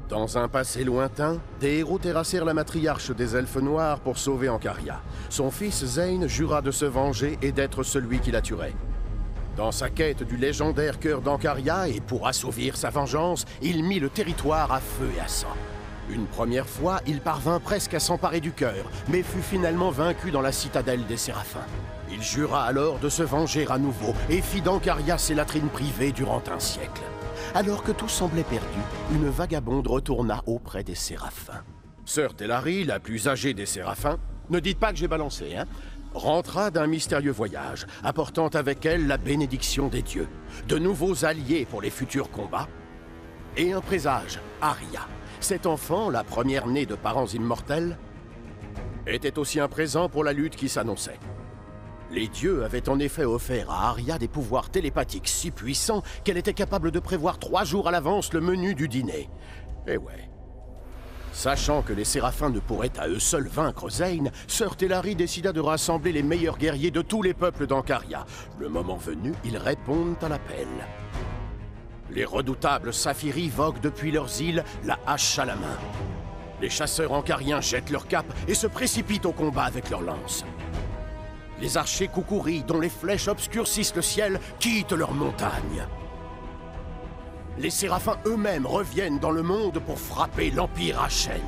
Dans un passé lointain, des héros terrassèrent la matriarche des Elfes Noirs pour sauver Ancaria. Son fils Zane jura de se venger et d'être celui qui la tuerait. Dans sa quête du légendaire cœur d'Ancaria et pour assouvir sa vengeance, il mit le territoire à feu et à sang. Une première fois, il parvint presque à s'emparer du cœur, mais fut finalement vaincu dans la citadelle des Séraphins. Il jura alors de se venger à nouveau et fit d'Ancaria ses latrines privées durant un siècle. Alors que tout semblait perdu, une vagabonde retourna auprès des Séraphins. Sœur Tellari, la plus âgée des Séraphins, ne dites pas que j'ai balancé, hein, rentra d'un mystérieux voyage, apportant avec elle la bénédiction des dieux, de nouveaux alliés pour les futurs combats, et un présage, Arya. Cet enfant, la première née de parents immortels, était aussi un présent pour la lutte qui s'annonçait. Les dieux avaient en effet offert à Arya des pouvoirs télépathiques si puissants qu'elle était capable de prévoir 3 jours à l'avance le menu du dîner. Et ouais. Sachant que les Séraphins ne pourraient à eux seuls vaincre Zane, Sœur Tellari décida de rassembler les meilleurs guerriers de tous les peuples d'Ancaria. Le moment venu, ils répondent à l'appel. Les redoutables Saphiris voguent depuis leurs îles, la hache à la main. Les chasseurs ancariens jettent leurs capes et se précipitent au combat avec leurs lances. Les archers Kukuri, dont les flèches obscurcissent le ciel, quittent leurs montagnes. Les Séraphins eux-mêmes reviennent dans le monde pour frapper l'Empire Ashen.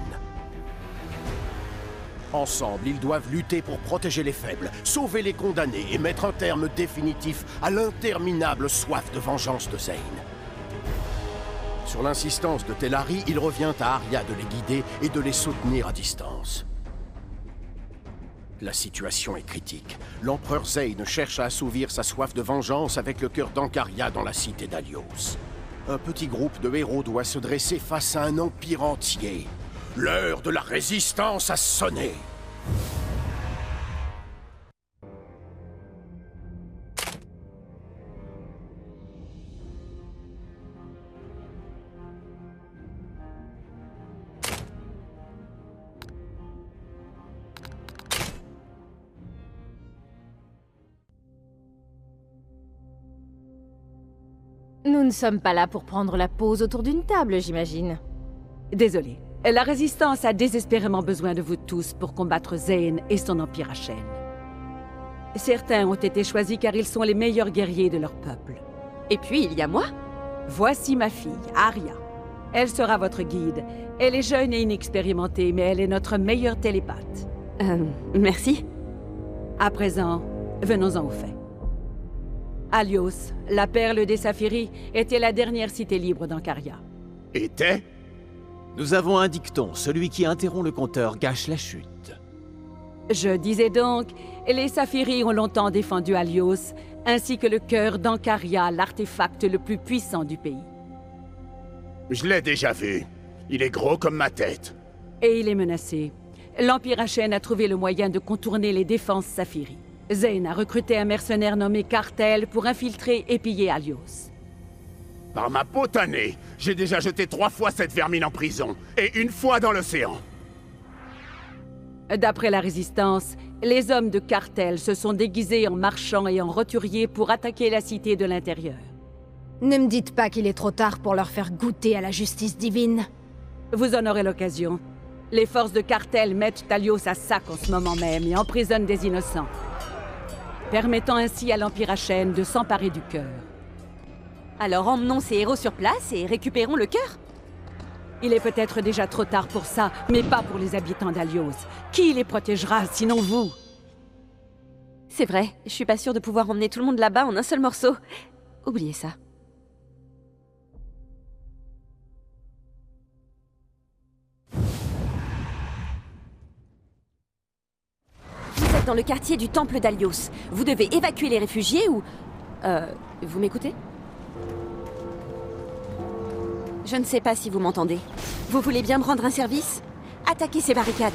Ensemble, ils doivent lutter pour protéger les faibles, sauver les condamnés et mettre un terme définitif à l'interminable soif de vengeance de Zane. Sur l'insistance de Tellari, il revient à Arya de les guider et de les soutenir à distance. La situation est critique. L'empereur Zane cherche à assouvir sa soif de vengeance avec le cœur d'Ancaria dans la cité d'Alios. Un petit groupe de héros doit se dresser face à un empire entier. L'heure de la résistance a sonné. Nous ne sommes pas là pour prendre la pause autour d'une table, j'imagine. Désolé. La Résistance a désespérément besoin de vous tous pour combattre Zane et son Empire Ashen. Certains ont été choisis car ils sont les meilleurs guerriers de leur peuple. Et puis, il y a moi. Voici ma fille, Arya. Elle sera votre guide. Elle est jeune et inexpérimentée, mais elle est notre meilleure télépathe. Merci. À présent, venons-en aux faits. Alios, la perle des Saphiris, était la dernière cité libre d'Ancaria. Était? Nous avons un dicton, celui qui interrompt le compteur gâche la chute. Je disais donc, les Saphiris ont longtemps défendu Alios, ainsi que le cœur d'Ancaria, l'artefact le plus puissant du pays. Je l'ai déjà vu. Il est gros comme ma tête. Et il est menacé. L'Empire Ashen a trouvé le moyen de contourner les défenses Saphiris. Zane a recruté un mercenaire nommé Cartel pour infiltrer et piller Alios. Par ma potanée, j'ai déjà jeté 3 fois cette vermine en prison, et 1 fois dans l'océan. D'après la Résistance, les hommes de Cartel se sont déguisés en marchands et en roturiers pour attaquer la cité de l'intérieur. Ne me dites pas qu'il est trop tard pour leur faire goûter à la justice divine. Vous en aurez l'occasion. Les forces de Cartel mettent Alios à sac en ce moment même et emprisonnent des innocents, permettant ainsi à l'Empire Ashen de s'emparer du cœur. Alors emmenons ces héros sur place et récupérons le cœur. Il est peut-être déjà trop tard pour ça, mais pas pour les habitants d'Alios. Qui les protégera, sinon vous? C'est vrai, je suis pas sûre de pouvoir emmener tout le monde là-bas en un seul morceau. Oubliez ça. Vous êtes dans le quartier du Temple d'Alios. Vous devez évacuer les réfugiés ou... vous m'écoutez? Je ne sais pas si vous m'entendez. Vous voulez bien me rendre un service? Attaquez ces barricades.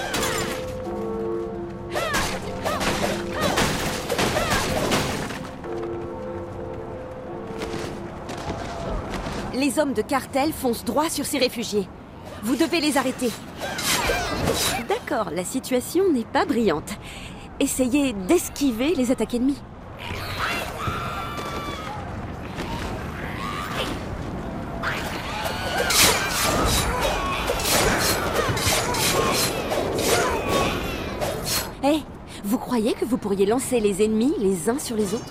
Les hommes de Cartel foncent droit sur ces réfugiés. Vous devez les arrêter. D'accord, la situation n'est pas brillante. Essayez d'esquiver les attaques ennemies. Hé, vous croyez que vous pourriez lancer les ennemis les uns sur les autres?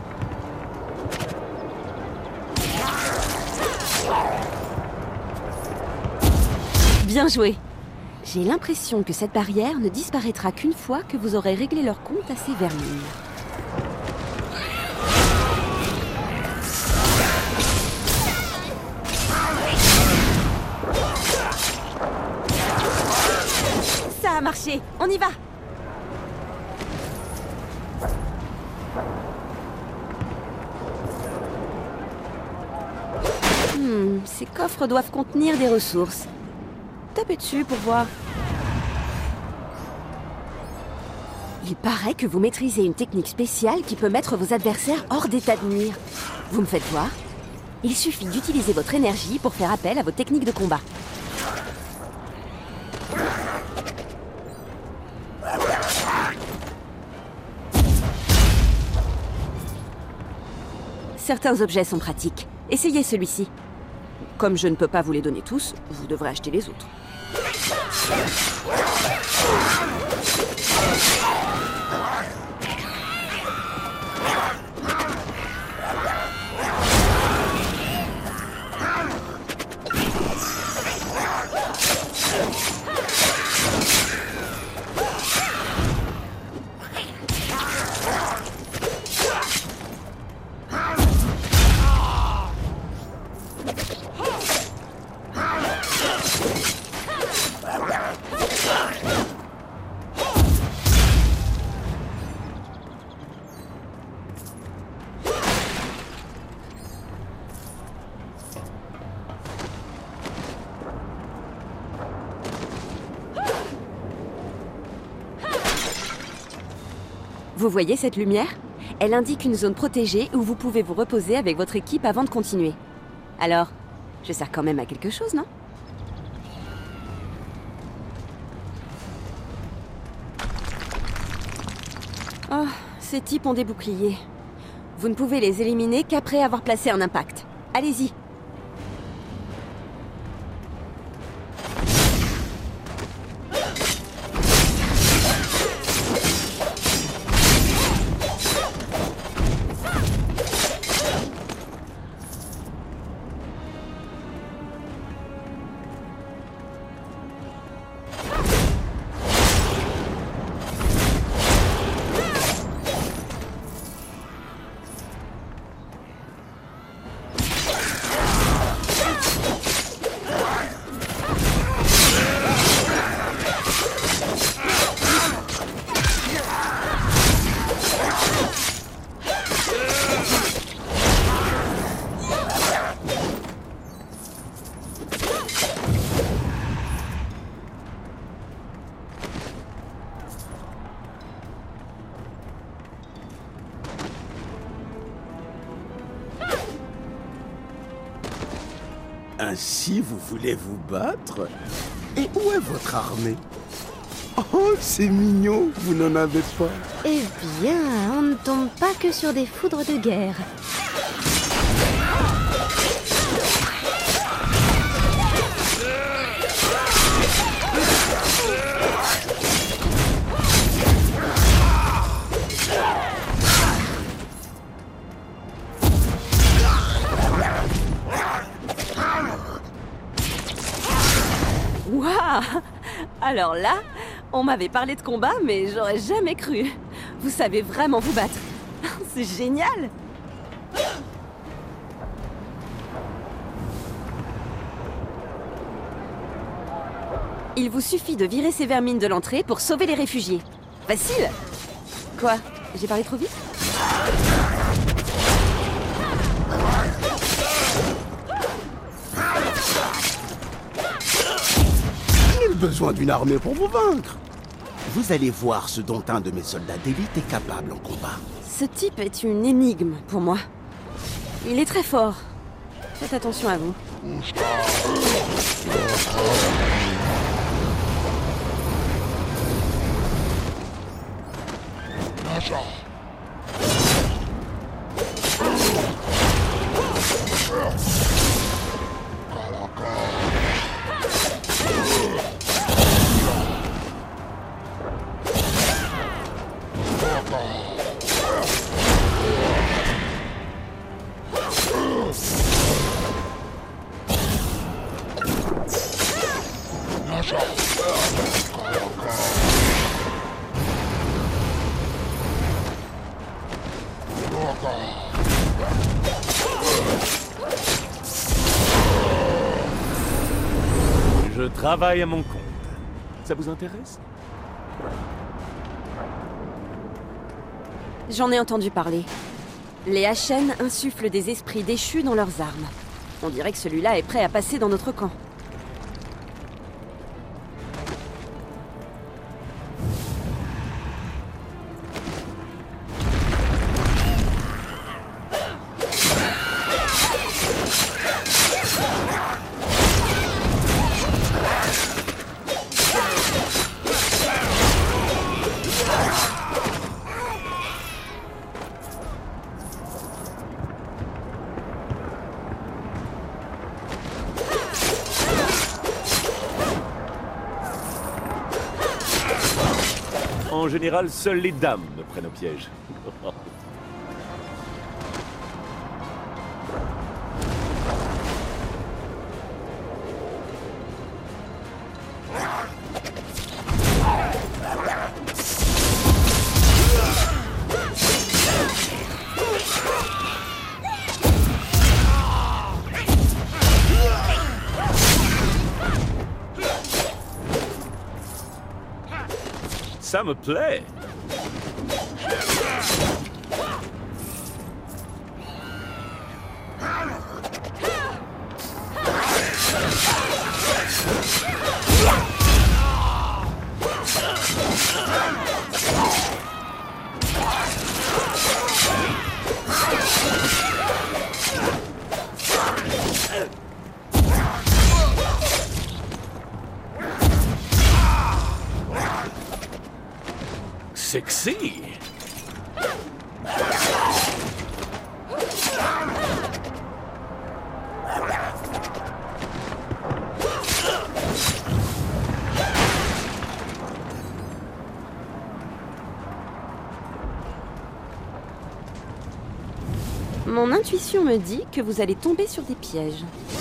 Bien joué. J'ai l'impression que cette barrière ne disparaîtra qu'une fois que vous aurez réglé leur compte à ces vermines. Ça a marché, on y va! Ces coffres doivent contenir des ressources. Tapez dessus pour voir. Il paraît que vous maîtrisez une technique spéciale qui peut mettre vos adversaires hors d'état de nuire. Vous me faites voir? Il suffit d'utiliser votre énergie pour faire appel à vos techniques de combat. Certains objets sont pratiques. Essayez celui-ci. Comme je ne peux pas vous les donner tous, vous devrez acheter les autres. Vous voyez cette lumière? Elle indique une zone protégée où vous pouvez vous reposer avec votre équipe avant de continuer. Alors, je sers quand même à quelque chose, non? Oh, ces types ont des boucliers. Vous ne pouvez les éliminer qu'après avoir placé un impact. Allez-y. Ainsi, vous voulez vous battre? Et où est votre armée? Oh, c'est mignon, vous n'en avez pas. Eh bien, on ne tombe pas que sur des foudres de guerre. Waouh! Alors là, on m'avait parlé de combat, mais j'aurais jamais cru. Vous savez vraiment vous battre. C'est génial! Il vous suffit de virer ces vermines de l'entrée pour sauver les réfugiés. Facile! Quoi? J'ai parlé trop vite? Besoin d'une armée pour vous vaincre. Vous allez voir ce dont un de mes soldats d'élite est capable en combat. Ce type est une énigme pour moi. Il est très fort. Faites attention à vous. Je travaille à mon compte. Ça vous intéresse? J'en ai entendu parler. Les Ashen insufflent des esprits déchus dans leurs armes. On dirait que celui-là est prêt à passer dans notre camp. En général, seules les dames me prennent au piège. Ça me plaît. Sexy. Mon intuition me dit que vous allez tomber sur des pièges.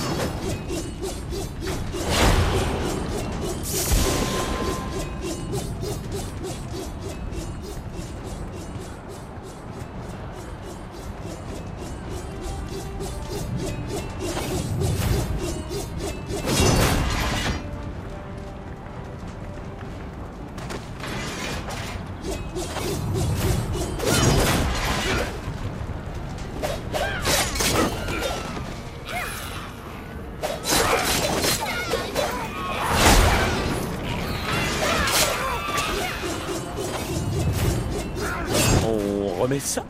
On remet ça?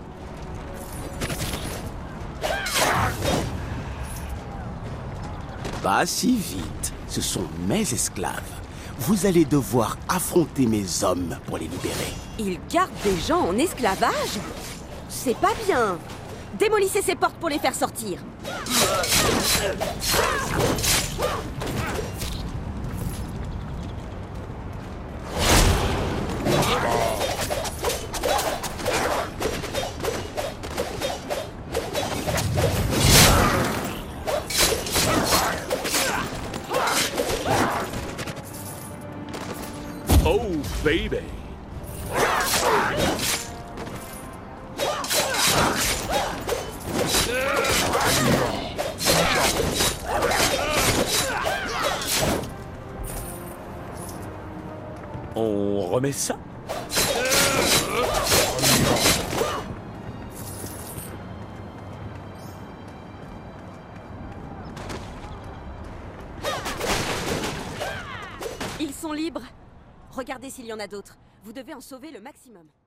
Pas si vite. Ce sont mes esclaves. Vous allez devoir affronter mes hommes pour les libérer. Ils gardent des gens en esclavage? C'est pas bien! Démolissez ces portes pour les faire sortir! Oh, baby. On remet ça? Ils sont libres. Regardez s'il y en a d'autres. Vous devez en sauver le maximum.